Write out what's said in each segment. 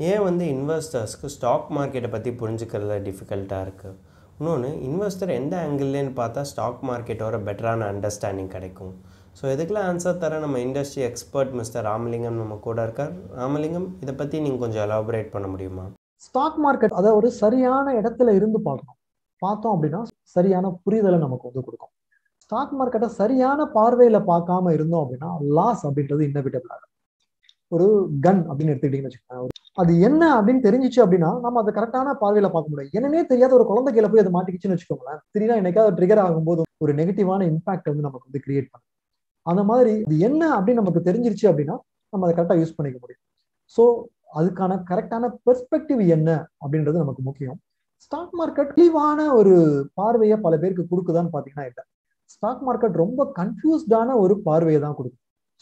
ஏன் வந்து இன்வெஸ்டர்ஸ்க்கு ஸ்டாக் மார்க்கெட்டை பற்றி புரிஞ்சுக்கிறதுல டிஃபிகல்ட்டாக இருக்குது? இன்னொன்று, இன்வெஸ்டர் எந்த ஆங்கிள்லேன்னு பார்த்தா ஸ்டாக் மார்க்கெட்டோட பெட்டரான அண்டர்ஸ்டாண்டிங் கிடைக்கும்? ஸோ இதுக்கெல்லாம் ஆன்சர் தர நம்ம இண்டஸ்ட்ரி எக்ஸ்பர்ட் மிஸ்டர் ராமலிங்கம் நம்ம கூட இருக்கார். ராமலிங்கம், இதை பற்றி நீங்கள் கொஞ்சம் எலாபரேட் பண்ண முடியுமா? ஸ்டாக் மார்க்கெட் அதை ஒரு சரியான இடத்துல இருந்து பார்க்கணும். பார்த்தோம் அப்படின்னா சரியான புரிதலை நமக்கு வந்து கொடுக்கும். ஸ்டாக் மார்க்கெட்டை சரியான பார்வையில பார்க்காம இருந்தோம் அப்படின்னா லாஸ் அப்படின்றது இன்னெவிட்டபிள் ஆகும். ஒரு கன் அப்படின்னு எடுத்துக்கிட்டீங்கன்னு வச்சுக்கோங்க, அது என்ன அப்படின்னு தெரிஞ்சிச்சு அப்படின்னா நம்ம அதை கரெக்டான பார்வையில பார்க்க முடியும். என்னன்னே தெரியாத ஒரு குழந்தை கையில போய் அதை மாட்டிக்கிச்சுன்னு வச்சுக்கோங்களேன், திடீர்னு என்னைக்காவது ட்ரிகர் ஆகும்போது ஒரு நெகட்டிவான இம்பாக்ட் வந்து நமக்கு வந்து கிரியேட் பண்ணும். அந்த மாதிரி இது என்ன அப்படின்னு நமக்கு தெரிஞ்சிருச்சு அப்படின்னா நம்ம அதை கரெக்டாக யூஸ் பண்ணிக்க முடியும். ஸோ அதுக்கான கரெக்டான பெர்ஸ்பெக்டிவ் என்ன அப்படின்றது நமக்கு முக்கியம். ஸ்டாக் மார்க்கெட் தெளிவான ஒரு பார்வையை பல பேருக்கு கொடுக்குதான்னு பார்த்தீங்கன்னா இல்லை. ஸ்டாக் மார்க்கெட் ரொம்ப கன்ஃபியூஸ்டான ஒரு பார்வையை தான் கொடுக்கும்.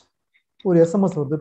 ஒரு எஸ்எம்எஸ் வருது,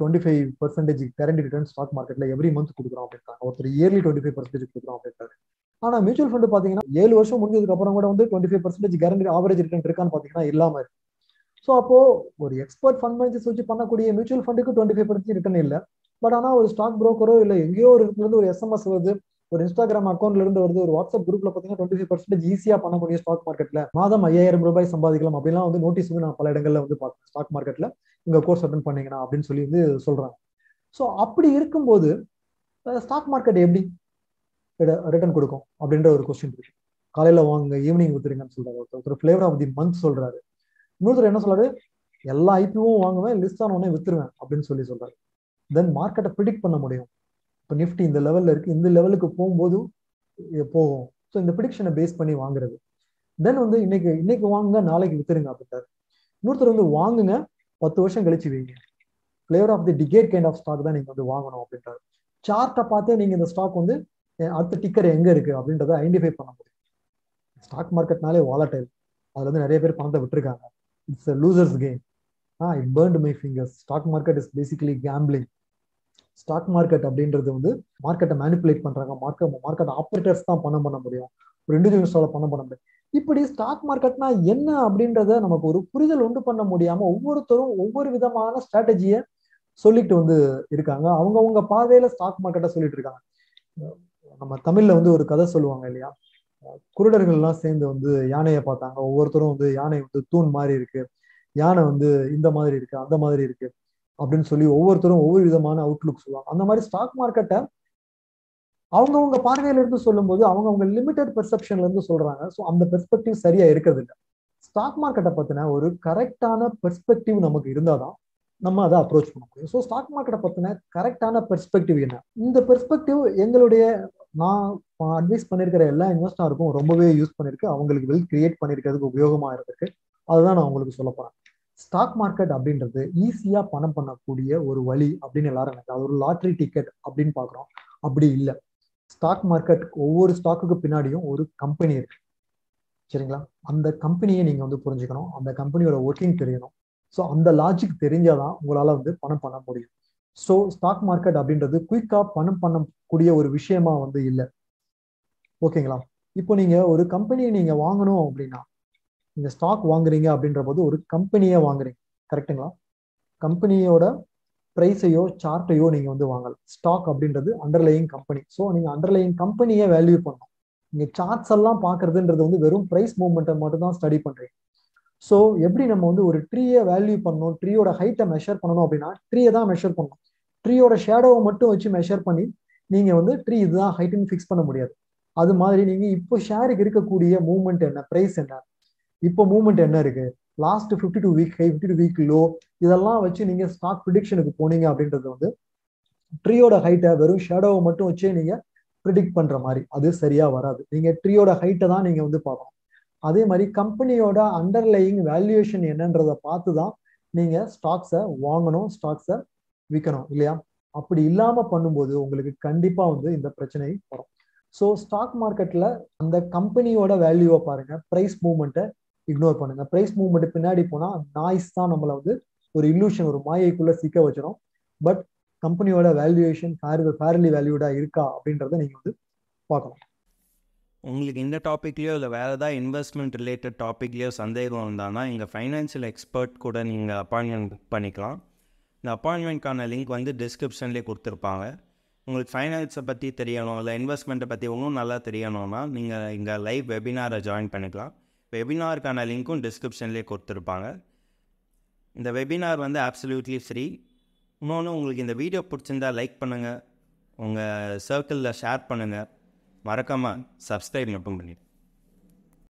25% கரண்ட் ரிட்டர்ன் ஸ்டாக் மார்க்கெட்ல எவ்ரி மந்த் கொடுக்குறோம் அப்படின்றாங்க. ஒருத்தர் இயர்லி 25% கொடுக்குறோம் அப்படின்றாரு. ஆனா மியூச்சுவல் ஃபண்ட் பாத்தீங்கன்னா 7 வருஷம் முடிஞ்சதுக்கு அப்புறம் கூட வந்து 25% கேரண்டி ஆவரேஜ் ரிட்டர்ன் இருக்கான்னு பாத்தீங்கன்னா இல்லாம இருக்கு. ஸோ அப்போ ஒரு எக்ஸ்பர்ட் ஃபண்ட் மேனேஜர்ஸ் வச்சு பண்ணக்கூடிய மியூச்சுவல் ஃபண்டுக்கு 25% ரிட்டர்ன் இல்லை. பட் ஆனா ஒரு ஸ்டாக் புரோக்கரோ இல்லை எங்கேயோ ஒரு இடத்துல இருந்து ஒரு எஸ்எம்எஸ் வருது, ஒரு இன்ஸ்டாகிராம் அக்கௌண்ட்ல இருந்து வருது, ஒரு வாட்ஸ்அப் குரூப்ல பாத்தீங்கன்னா 25% ஈஸியா பண்ண முடியும் ஸ்டாக் மார்க்கெட்ல, மாதம் 5000 ரூபாய் சம்பாதிக்கலாம் அப்படிலாம் வந்து நோட்டீஸ் வந்து நான் பல இடங்கள்ல வந்து பார்த்தேன். ஸ்டாக் மார்க்கெட்ல உங்க கோர்ஸ் அட்டன் பண்ணீங்கன்னா அப்படின்னு சொல்லி வந்து சொல்றாங்க. ஸோ அப்படி இருக்கும்போது ஸ்டாக் மார்க்கெட் எப்படி ரிட்டர்ன் கொடுக்கும் அப்படின்ற ஒரு கொஸ்டின் இருக்கு. காலையில வாங்க ஈவினிங் வித்துருங்கன்னு சொல்றாரு ஒருத்தர், ஃபிளேவர் ஆஃப் தி மந்த் சொல்றாரு. இன்னொருத்தர் என்ன சொல்றாரு, எல்லா ஐபிஓவும் வாங்குவேன், லிஸ்ட் ஆன உடனே வித்துருவேன் அப்படின்னு சொல்லி சொல்றாரு. தென் மார்க்கெட்டை ப்ரிடிக்ட் பண்ண முடியும். இப்போ நிஃப்டி இந்த லெவல்ல இருக்கு, இந்த லெவலுக்கு போகும்போது போகும். ஸோ இந்த ப்ரிடிக்ஷனை பேஸ் பண்ணி வாங்குறது. தென் வந்து இன்னைக்கு வாங்குங்க, நாளைக்கு வித்துருங்க அப்படின்றாரு. இன்னொருத்தர் வந்து வாங்குங்க, 10 வருஷம் கழிச்சு வைங்க, flavour of the decade kind of stock தான் நீங்க வந்து வாங்கணும் அப்படின்றாரு. சார்ட்டை பார்த்து நீங்க இந்த ஸ்டாக் வந்து அடுத்த டிக்கர் எங்க இருக்கு அப்படின்றத ஐடென்டிஃபை பண்ண முடியும். ஸ்டாக் மார்க்கெட்னாலே வாலடைல், அதுல வந்து நிறைய பேர் பணத்தை விட்டுருக்காங்க. It's losers game. It burnt my fingers. Stock market is basically gambling. Stock market அப்படின்றது வந்து மார்க்கெட்டை மேனிப்புலேட் பண்றாங்க. மார்க்கெட் ஆப்ரேட்டர்ஸ் தான் பண்ண முடியும், ஒரு இண்டிவிஜுவல்ஸால பண்ண முடியும். இப்படி ஸ்டாக் மார்க்கெட்னா என்ன அப்படின்றத நமக்கு ஒரு புரிதல் உண்டு பண்ண முடியாம ஒவ்வொருத்தரும் ஒவ்வொரு விதமான ஸ்ட்ராட்டஜியை சொல்லிட்டு வந்து இருக்காங்க. அவங்கவுங்க பார்வையில ஸ்டாக் மார்க்கெட்டை சொல்லிட்டு இருக்காங்க. நம்ம தமிழ்ல வந்து ஒரு கதை சொல்லுவாங்க இல்லையா, குருடர்கள் எல்லாம் சேர்ந்து வந்து யானையை பார்த்தாங்க. ஒவ்வொருத்தரும் வந்து யானை வந்து தூண் மாதிரி இருக்கு, யானை வந்து இந்த மாதிரி இருக்கு, அந்த மாதிரி இருக்கு அப்படின்னு சொல்லி ஒவ்வொருத்தரும் ஒவ்வொரு விதமான அவுட்லுக் சொல்லுவாங்க. அந்த மாதிரி ஸ்டாக் மார்க்கெட்டை அவங்கவுங்க பார்வையில இருந்து சொல்லும் போது அவங்கவுங்க லிமிடெட் பெர்செப்ஷன்ல இருந்து சொல்றாங்க. ஸோ அந்த பெர்ஸ்பெக்டிவ் சரியா இருக்கிறது இல்லை. ஸ்டாக் மார்க்கெட்டை பத்தின ஒரு கரெக்டான பெர்ஸ்பெக்டிவ் நமக்கு இருந்தாதான் நம்ம அதை அப்ரோச் பண்ண முடியும். ஸோ ஸ்டாக் மார்க்கெட்டை பத்தின கரெக்டான பெர்ஸ்பெக்டிவ் என்ன, இந்த பெர்ஸ்பெக்டிவ் எங்களுடைய நான் அட்வைஸ் பண்ணிருக்கிற எல்லா இன்வெஸ்டருக்கும் ரொம்பவே யூஸ் பண்ணிருக்கு, அவங்களுக்கு வெல்த் கிரியேட் பண்ணிருக்கிறதுக்கு உபயோகமா இருக்கு. அதுதான் நான் உங்களுக்கு சொல்ல போறேன். ஸ்டாக் மார்க்கெட் அப்படின்றது ஈஸியா பணம் பண்ணக்கூடிய ஒரு வழி அப்படின்னு எல்லாரும் நினைக்கிறாங்க. அது ஒரு லாட்ரி டிக்கெட் அப்படின்னு பாக்குறோம். அப்படி இல்லை. ஸ்டாக் மார்க்கெட் ஒவ்வொரு ஸ்டாக்குக்கு பின்னாடியும் ஒரு கம்பெனி இருக்கு, சரிங்களா? அந்த கம்பெனியை நீங்க வந்து புரிஞ்சுக்கணும், அந்த கம்பெனியோட ஒர்க்கிங் தெரியணும். ஸோ அந்த லாஜிக் தெரிஞ்சாதான் உங்களால வந்து பணம் பண்ண முடியும். ஸோ ஸ்டாக் மார்க்கெட் அப்படின்றது குயிக்கா பணம் பண்ணக்கூடிய ஒரு விஷயமா வந்து இல்லை, ஓகேங்களா? இப்போ நீங்க ஒரு கம்பெனியை நீங்க வாங்கணும் அப்படின்னா, நீங்க ஸ்டாக் வாங்குறீங்க அப்படின்ற போது ஒரு கம்பெனியை வாங்குறீங்க, கரெக்டுங்களா? கம்பெனியோட பிரைஸையோ சார்ட்டையோ நீங்க வந்து வாங்கலாம். ஸ்டாக் அப்படின்றது அண்டர்லையிங் கம்பெனி. ஸோ நீங்க அண்டர்லையிங் கம்பெனியை வேல்யூ பண்ணணும். நீங்க சார்ட்ஸ் எல்லாம் பாக்குறதுன்றது வந்து வெறும் பிரைஸ் மூவ்மெண்ட்டை மட்டும் தான் ஸ்டடி பண்றீங்க. ஸோ எப்படி நம்ம வந்து ஒரு ட்ரீயை வேல்யூ பண்ணணும், ட்ரீயோட ஹைட்டை மெஷர் பண்ணணும் அப்படின்னா ட்ரீயை தான் மெஷர் பண்ணணும். ட்ரீயோட ஷேடோவை மட்டும் வச்சு மெஷர் பண்ணி நீங்க வந்து ட்ரீ இதுதான் ஹைட்டுன்னு ஃபிக்ஸ் பண்ண முடியாது. அது மாதிரி நீங்க இப்போ ஷேருக்கு இருக்கக்கூடிய மூவ்மெண்ட் என்ன, பிரைஸ் என்ன, இப்போ மூவ்மெண்ட் என்ன இருக்கு, last 52 week high, 52 week low, இதெல்லாம் வச்சு நீங்க ஸ்டாக் ப்ரிடிக்ஷனுக்கு போனீங்க அப்படின்றது வந்து ட்ரீயோட ஹைட்டை வெறும் ஷேடோவை மட்டும் வச்சு நீங்க ப்ரிடிக்ட் பண்ற மாதிரி அது சரியா வராது. நீங்க ட்ரீயோட ஹைட்டை தான் நீங்க வந்து பார்க்கணும். அதே மாதிரி கம்பெனியோட அண்டர்லையிங் வேல்யூவேஷன் என்னன்றதை பார்த்து தான் நீங்க ஸ்டாக்ஸை வாங்கணும், ஸ்டாக்ஸை விற்கணும், இல்லையா? அப்படி இல்லாம பண்ணும்போது உங்களுக்கு கண்டிப்பா வந்து இந்த பிரச்சனை வரும். ஸோ ஸ்டாக் மார்க்கெட்ல அந்த கம்பெனியோட வேல்யூவை பாருங்க, பிரைஸ் மூவ்மெண்ட்டை இக்னோர் பண்ணுங்க. பிரைஸ் மூவ்மெண்ட் பின்னாடி போனா நாய்ஸ் தான் நம்மளை வந்து ஒரு இல்லூஷன், ஒரு மாயைக்குள்ள சிக்க வச்சிடும். பட் கம்பெனியோட வேல்யூவேஷன் ஃபேர்லி வேல்யூடா இருக்கா அப்படின்றத நீங்க வந்து பார்க்கணும். உங்களுக்கு இந்த டாப்பிக்லேயோ இல்லை வேறு ஏதாவது இன்வெஸ்ட்மெண்ட் ரிலேட்டட் டாப்பிக்லேயோ சந்தேகம் இருந்தானா எங்கள் ஃபைனான்ஷியல் எக்ஸ்பர்ட் கூட நீங்கள் அப்பாயின்மெண்ட் புக் பண்ணிக்கலாம். இந்த அப்பாயின்மெண்ட்கான லிங்க் வந்து டிஸ்கிரிப்ஷன்லேயே கொடுத்துருப்பாங்க. உங்களுக்கு ஃபைனான்ஸை பற்றி தெரியணும், இல்லை இன்வெஸ்ட்மெண்ட்டை பற்றி இன்னும் நல்லா தெரியணும்னா நீங்கள் இங்கே லைவ் வெபினாரை ஜாயின் பண்ணிக்கலாம். வெபினாருக்கான லிங்க்கும் டிஸ்கிரிப்ஷன்லேயே கொடுத்துருப்பாங்க. இந்த வெபினார் வந்து அப்சல்யூட்லி ஃப்ரீ. இன்னொன்று, உங்களுக்கு இந்த வீடியோ பிடிச்சிருந்தா லைக் பண்ணுங்கள், உங்கள் சர்க்கிளில் ஷேர் பண்ணுங்கள், மறக்காமல் சப்ஸ்கிரைப் மட்டும் பண்ணிடுங்க.